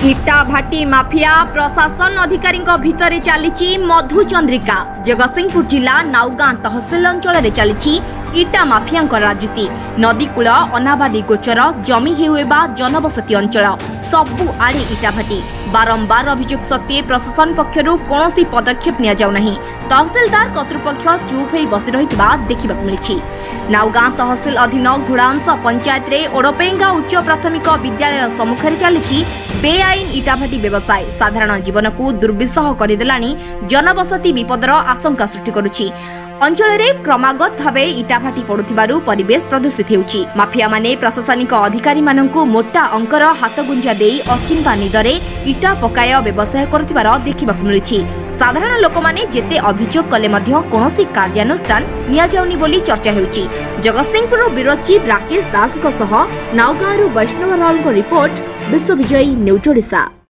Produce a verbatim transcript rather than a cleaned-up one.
इटा भाटी माफिया प्रशासन अधिकारी भितर चली मधुचंद्रिका। जगतसिंहपुर जिला नाउगां तहसिल अंचल चली इटा माफिया राजनीति। नदीकूल अनाबादी गोचर जमी हेउबा जनबसती अंचल सबु आड़े इटा भाटी। बारंबार अभियोग सत्वे प्रशासन पक्षर कौन पदक्षेप नि तहसिलदार कर्तृपक्ष चुप हो बसी रही देखा मिली। नाउगां तहसिल अधीन घोड़ांश पंचायत रे ओडपेंगा उच्च प्राथमिक विद्यालय सम्मुख चली बेआईन इटाभाटी व्यवसाय साधारण जीवन को दुर्विसह करदेलानी। जनबसती विपदर आशंका सृष्टि करुछि। अंचल रे क्रमागत भावे इटाभाटी पड़ुथिबारु परिवेश प्रदूषित हेउछि। माफिया माने प्रशासनिक अधिकारी माननकु मोटा अंकर हाथ गुंजा देई अचिंता निदरे इटा पकाय व्यवसाय करुथिबार देखिबाकु मिलिछि। साधारण लोक माने जेते अभियोग कले मध्य कोनोसी कार्यानुष्ठान निया जाउनी बोली चर्चा हेउछि। जगतसिंहपुर ब्यूरो चीफ राकेश दास सह नाउगांरु वैष्णव रावल रिपोर्ट विश्वविजयी न्यूज ओडिशा।